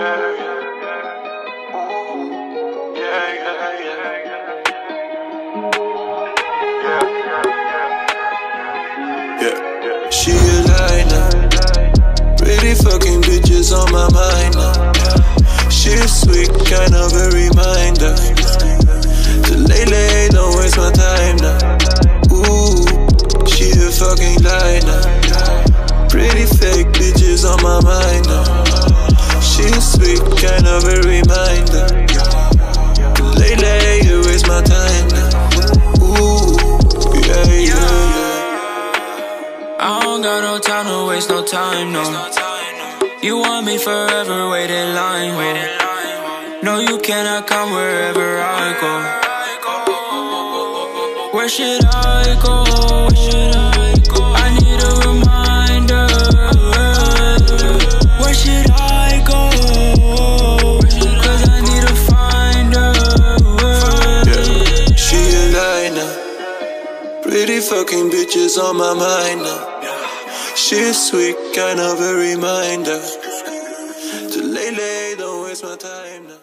She a liner, pretty fucking bitches on my mind now. She's sweet, kind of a reminder to lay, don't waste my time now. Ooh, she a fucking liner, pretty fake bitches on my mind now. She's sweet, kind of a reminder to lay, you waste my time now. Ooh, yeah. I don't got no time to waste no time, no. You want me forever, wait in line, ho. No, you cannot come wherever I go. Where should I go? I need a reminder. Where should I go? Cause I need to find her. Yeah. She a liner, pretty fucking bitches on my mind now. She's sweet, kind of a reminder to lay, don't waste my time now.